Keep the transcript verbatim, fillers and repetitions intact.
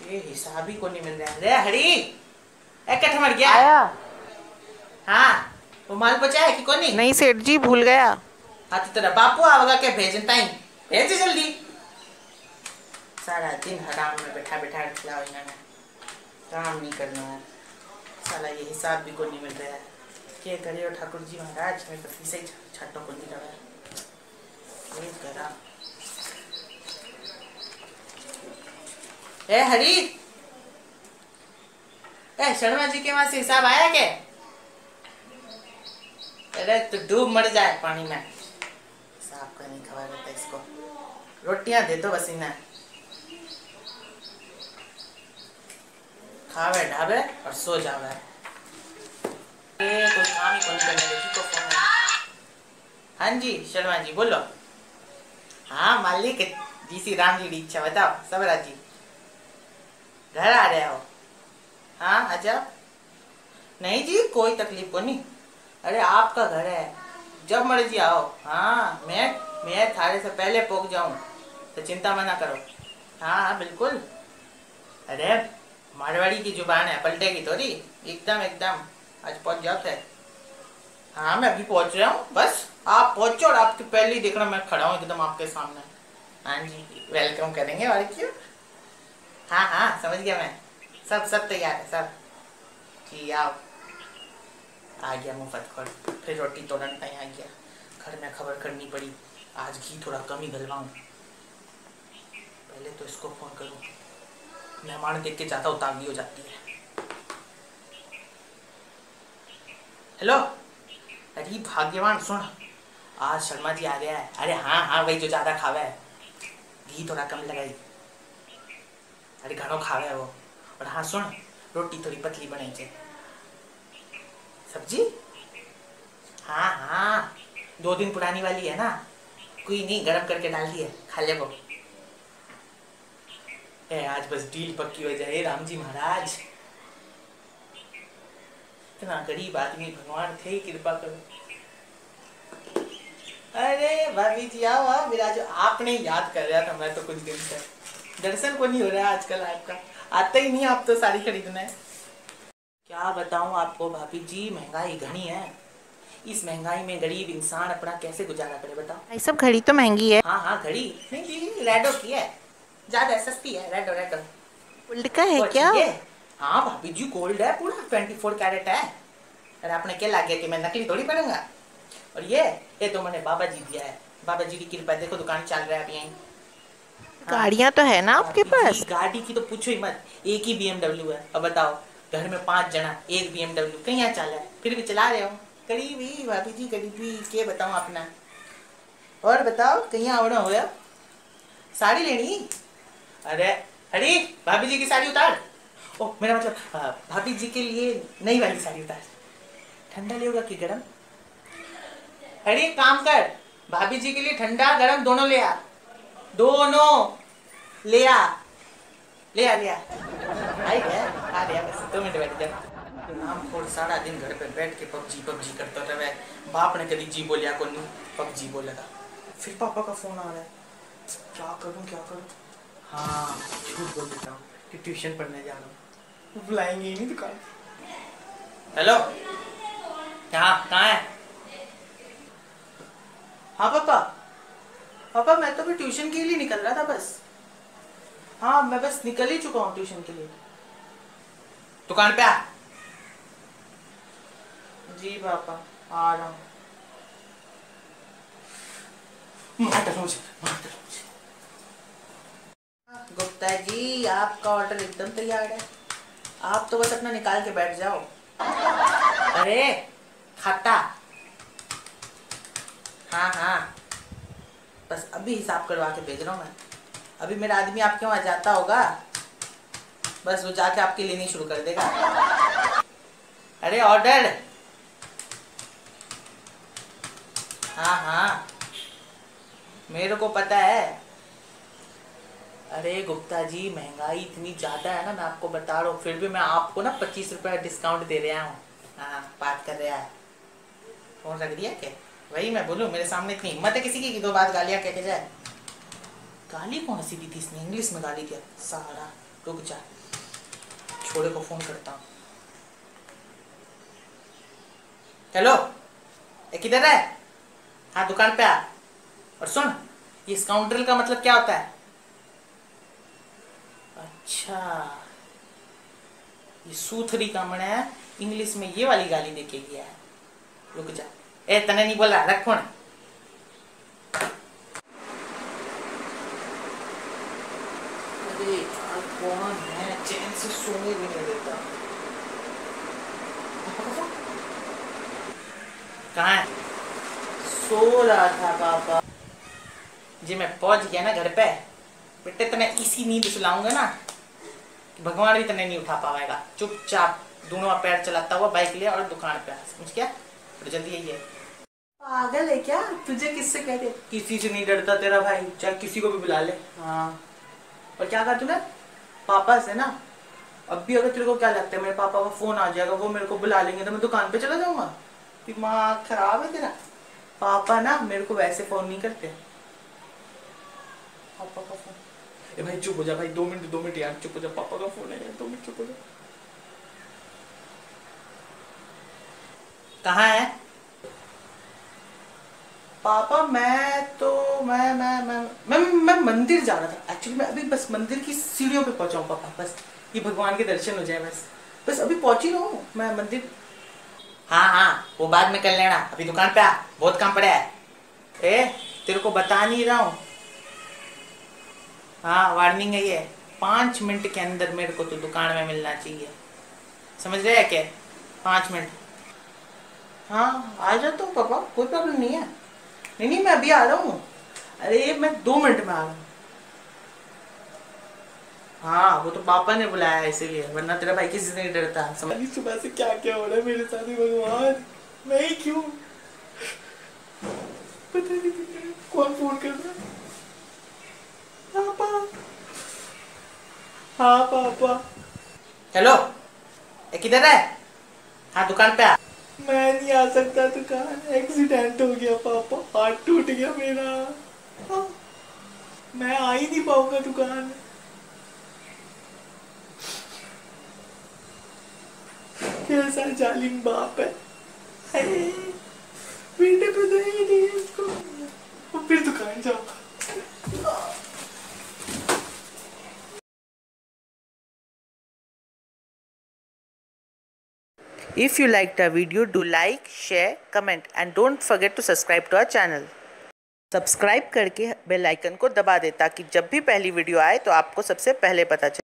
ये हिसाब ही को नहीं मिल रहा है। रे हरी एक कट मर गया। आया? हाँ वो माल बचा है कि कोई नहीं? नहीं सेठ जी, भूल गया। हाँ तो तेरा बापू आवेगा क्या भेजता ही? भेज जल्दी। सारा दिन हराम में बैठा बैठा खिलाओ इन्होंने, काम नहीं करना है। साला ये हिसाब भी को नहीं मिल रहा है। क्या करे हो ठाकुर जी महाराज, मैं तो फीसे ही छाटों को नहीं रहा है करा। ए हरी, ए शर्मा जी के वहां से हिसाब आया क्या? अरे तो डूब मर जाए पानी में, हिसाब का नहीं खबर रहता इसको। रोटियां दे दो बस इन्हें, खावे ढाबे और सो जावे। ये कोई काम ही कौन करने देखी को फोन है। हाँ जी शर्मा जी बोलो। हाँ मालिक जी सी राम जी की इच्छा बताओ सबरा जी। घर आ रहे हो? हाँ आ जाओ। नहीं जी कोई तकलीफ को नहीं, अरे आपका घर है जब मर्जी आओ। हाँ मैं मैं थारे से पहले पहुंच जाऊं तो चिंता मना करो। हाँ हाँ बिल्कुल। अरे मारवाड़ी की जुबान है पलटेगी थोड़ी, एकदम एकदम आज पहुंच जाओ थे। हाँ मैं अभी पहुंच रहा हूँ, बस आप पहुंचो और आपके पहले ही देखना मैं खड़ा हूँ एकदम आपके सामने। हाँ जी वेलकम करेंगे और क्यों। हाँ हाँ समझ गया मैं, सब सब तैयार है सब जी। आओ आ गया मुफ्त खोल, फिर रोटी तोड़न कहीं आ गया। घर में खबर करनी पड़ी, आज घी थोड़ा कम ही गलवाऊं। पहले तो इसको फोन करूं, मेहमान देख के ज्यादा उतावली हो जाती है। हेलो अरे भाग्यवान सुन, आज शर्मा जी आ गया है। अरे हाँ हाँ वही जो ज्यादा खावा है, घी थोड़ा कम लगाई। अरे घणो खावा है वो। और हाँ सुन, रोटी थोड़ी पतली बनाई चाहिए। सब्जी हाँ हाँ दो दिन पुरानी वाली है ना, कोई नहीं गरम करके डाल दी है, खा ले वो। ए आज बस डील पक्की हो जाए राम जी महाराज। इतना गरीब आदमी भगवान थे ही कृपा करो। अरे भाभी जी आओ आओ विराजो, आपने याद कर रहा था मैं तो कुछ दिन से, दर्शन को नहीं हो रहा आजकल आपका, आता ही नहीं आप तो साड़ी खरीदना है। क्या बताऊं आपको भाभी जी, महंगाई घनी है। इस महंगाई में गरीब इंसान अपना कैसे गुजारा करे बताओ। भाई सब घड़ी तो महंगी है। हाँ हाँ घड़ी नहीं जी रेडो की है, ज्यादा सस्ती है रेडो रेडो। गोल्ड का है वो क्या? है हाँ भाभी जी गोल्ड है पूरा ट्वेंटी फोर कैरेट है। अरे आपने क्या लग गया कि मैं नकली थोड़ी पढ़ूंगा। और ये ये तो मैंने बाबा जी दिया है, बाबा जी की कृपा, देखो दुकान चल रहा है अभी यहीं। गाड़ियाँ तो है ना आपके पास? गाड़ी की तो पूछो ही मत, एक ही बीएमडब्ल्यू है। अब बताओ घर में पांच जना एक बीएमडब्ल्यू कहीं यहाँ चला है, फिर भी चला रहे हो। गरीबी भाभी जी गरीबी के बताऊँ अपना। और बताओ कहीं आवना हो, साड़ी लेनी? अरे अरे भाभी जी की साड़ी उतार। ओ मेरा मतलब भाभी जी के लिए नई वाली साड़ी उतार। ठंडा लेगा कि गरम? अरे काम कर, भाभी जी के लिए ठंडा गरम दोनों ले आ, दोनों ले आ ले आ ले आ आई गया आ गया बस दो मिनट बैठ जा। नाम खोल सारा दिन घर पे बैठ के पबजी पबजी करता रहे। बाप ने कभी जी बोलिया को नहीं, पबजी बोलेगा। फिर पापा का फोन आ रहा है, क्या करूं क्या करूं। हाँ झूठ बोल देता हूँ कि ट्यूशन पढ़ने जा रहा हूँ, बुलाएंगे ही नहीं दुकान। हेलो कहाँ कहाँ है? हाँ पापा पापा मैं तो भी ट्यूशन के लिए निकल रहा था बस। हाँ मैं बस निकल ही चुका हूँ ट्यूशन के लिए। दुकान पे आ। जी पापा आ रहा हूँ। गुप्ता जी आपका ऑर्डर एकदम तैयार है, आप तो बस अपना निकाल के बैठ जाओ। अरे खाता हाँ हाँ बस अभी हिसाब करवा के भेज रहा हूँ मैं। अभी मेरा आदमी आपके वहाँ जाता होगा, बस वो जाके आपकी लेनी शुरू कर देगा। अरे ऑर्डर हाँ हाँ मेरे को पता है। अरे गुप्ता जी महंगाई इतनी ज़्यादा है ना, मैं आपको बता रहा हूँ, फिर भी मैं आपको ना पच्चीस रुपये डिस्काउंट दे रहा हूँ। हाँ बात कर रहा है, फोन रख दिया क्या? वही मैं बोलूँ, मेरे सामने इतनी हिम्मत है किसी की कि दो बात गालियाँ कह के जाए। गाली कौन सी दी थी इसने, इंग्लिश में गाली दिया सारा। रुक जा, छोड़े को फोन करता हूँ। हेलो, ए किधर है? हाँ दुकान पे आ। और सुन, ये स्काउंड्रल का मतलब क्या होता है? अच्छा, ये सूथरी का मन है, इंग्लिश में ये वाली गाली देके गया है। रुक जा, ए तने नहीं बोला, रख फोन। अरे यार कौन है, चैन से सोने भी नहीं देता। कहाँ है? सो रहा था पापा जी, मैं पहुंच गया ना घर पे। बेटे तने इसी नींद सुलाऊंगा ना कि भगवान भी तने नहीं उठा पाएगा। चुपचाप दोनों पैर चलाता हुआ बाइक ले और दुकान पे आ, समझ गया? तो जल्दी यही है। पागल है क्या? तुझे किससे कहते? किसी से नहीं डरता तेरा भाई, चाहे किसी को भी बुला ले। हाँ, और क्या कहा तूने? पापा से ना? अब भी अगर तेरे को क्या लगता है मेरे पापा का फोन आ जाएगा, वो मेरे को बुला लेंगे तो मैं दुकान पे चला जाऊंगा? दिमाग खराब है तेरा। पापा ना मेरे को वैसे फोन नहीं करते। पापा का फोन, ए भाई चुप हो जा भाई, दो मिनट दो मिनट यार, चुप हो जा, पापा का फोन है यार, दो मिनट चुप हो जा। कहाँ है पापा? मैं तो मैं मैं मैं मैं मैं मंदिर जा रहा था एक्चुअली। मैं अभी बस मंदिर की सीढ़ियों पे पहुंचा हूँ पापा, बस ये भगवान के दर्शन हो जाए, बस बस अभी पहुंच ही रहा हूँ मैं मंदिर। हाँ हाँ वो बाद में कर लेना, अभी दुकान पे आ, बहुत काम पड़ा है। ए तेरे को बता नहीं रहा हूँ, हाँ वार्निंग है ये, पाँच मिनट के अंदर मेरे को तो दुकान में मिलना चाहिए, समझ रहे हैं क्या? पाँच मिनट। हाँ आ जाता हूँ पापा, कोई प्रॉब्लम नहीं है। नहीं नहीं मैं अभी आ रहा हूँ, अरे मैं दो मिनट में आ रहा हूँ। हाँ वो तो पापा ने बुलाया है इसीलिए, वरना तेरा भाई किसी से नहीं डरता। समझ सुबह से क्या क्या हो रहा है मेरे साथ, भगवान मैं ही क्यों, पता नहीं कौन फोन कर रहा है। पापा, हाँ पापा। हेलो, ए किधर है? हाँ दुकान पे आ। मैं नहीं आ सकता दुकान, एक्सीडेंट हो गया पापा, हाथ टूट गया मेरा। हाँ, मैं आ ही नहीं पाऊंगा दुकान। कैसा जालिम बाप है, बेटे पे दया ही नहीं है इसको, और फिर दुकान जाऊंगा। If you liked our video, do like, share, comment and don't forget to subscribe to our channel. Subscribe करके बेल आइकन को दबा दे ताकि जब भी पहली वीडियो आए तो आपको सबसे पहले पता चले।